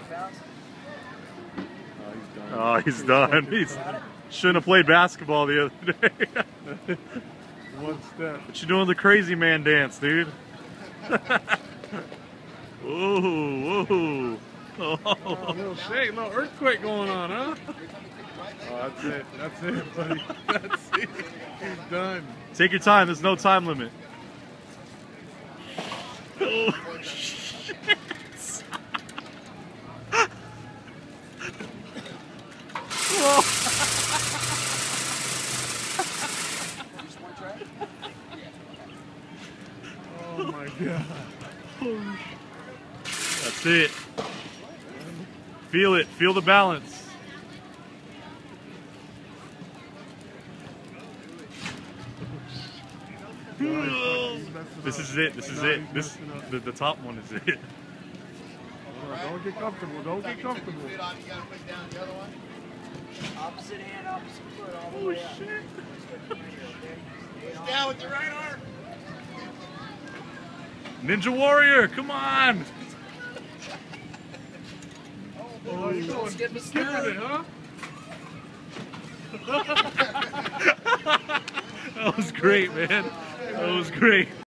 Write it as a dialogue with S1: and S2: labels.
S1: Oh, he's done. He's shouldn't have played basketball the other day.
S2: One step.
S1: What you doing the crazy man dance, dude? Whoa, whoa.
S2: Oh, a little shake, a little earthquake going on, huh? Oh, that's it, buddy. That's it. He's done.
S1: Take your time, there's no time limit. Oh, shit.
S2: Oh my God.
S1: That's it. Feel it. Feel the balance. This is it. This is it. This the top one is it.
S2: Don't get comfortable. Don't get comfortable.
S3: You gotta put it down the other one. Opposite hand, opposite foot, all the
S1: Oh
S3: way up.
S1: shit.
S3: He's down with the right arm.
S1: Ninja Warrior, come on.
S2: Oh, you're going skipping it, huh?
S1: That was great, man. That was great.